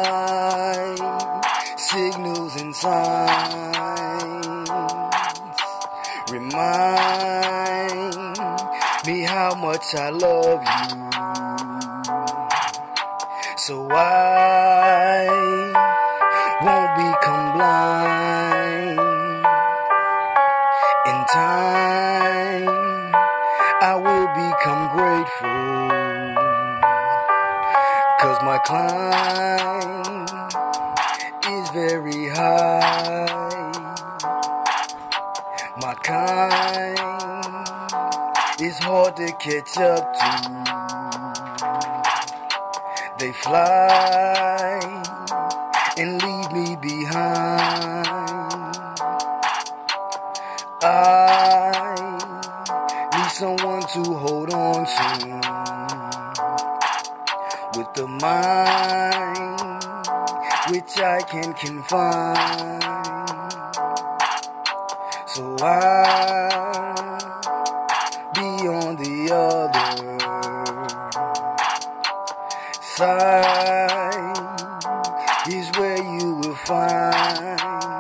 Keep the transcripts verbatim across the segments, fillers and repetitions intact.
signals and signs remind me how much I love you. So I won't become blind. In time, I will become grateful, 'cause my climb is very high. My kind is hard to catch up to. They fly and leave me behind. I need someone to hold on to, with the mind which I can confine. So I'll be on the other side, is where you will find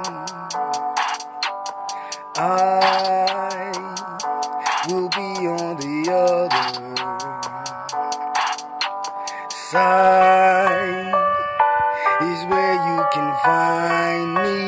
I will be on the other side, is where you can find me.